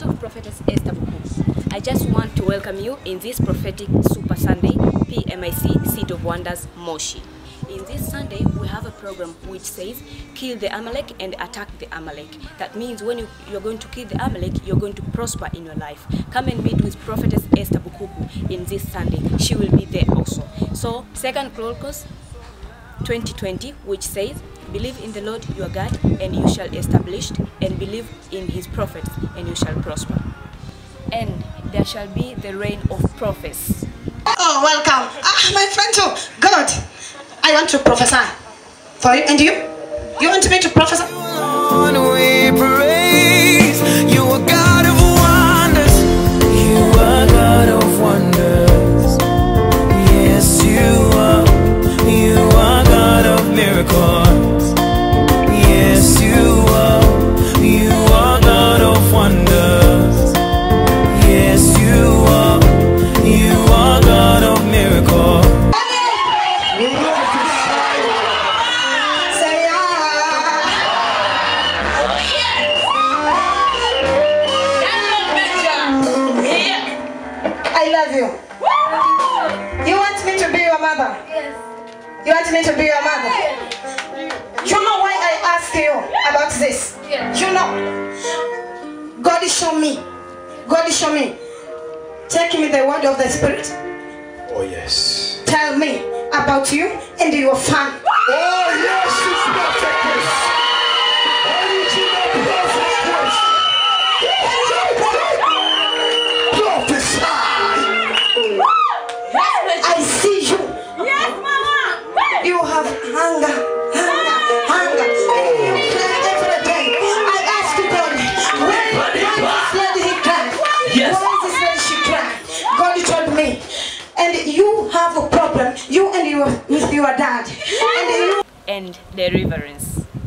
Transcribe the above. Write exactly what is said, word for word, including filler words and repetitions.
of Prophetess Esther Bukuku. I just want to welcome you in this prophetic Super Sunday, P M I C, Seed of Wonders, Moshi. In this Sunday, we have a program which says, kill the Amalek and attack the Amalek. That means when you, you're going to kill the Amalek, you're going to prosper in your life. Come and meet with Prophetess Esther Bukuku in this Sunday. She will be there also. So, Second Chronicles twenty twenty, which says, believe in the Lord your God, and you shall establish, and believe in his prophets, and you shall prosper. And there shall be the reign of prophets. Oh, welcome. Ah, my friend too. God, I want to prophesy for you. And you? You want me to prophesy? We praise you, are God of wonders. You are God of wonders. Yes, you are. You are God of miracles. Yes, you are. You are God of wonders. Yes, you are. You are God of miracles. I love you. You want me to be your mother? Yes. You want me to be your mother? Yes. You know why I asked you about this? Yes. You know, God is show me. God is show me. Take me the word of the Spirit. Oh yes. Tell me about you and your family. Oh yes, it's prophetess. Original prophetess. Prophesy. I see you. Yes, Mama. You have hunger, hunger, hunger. And you cry every day. I asked God, why, why this lady he cried? Yes. Why is this lady she cried? God told me. And you have a problem, you and your with your dad. And you And deliverance.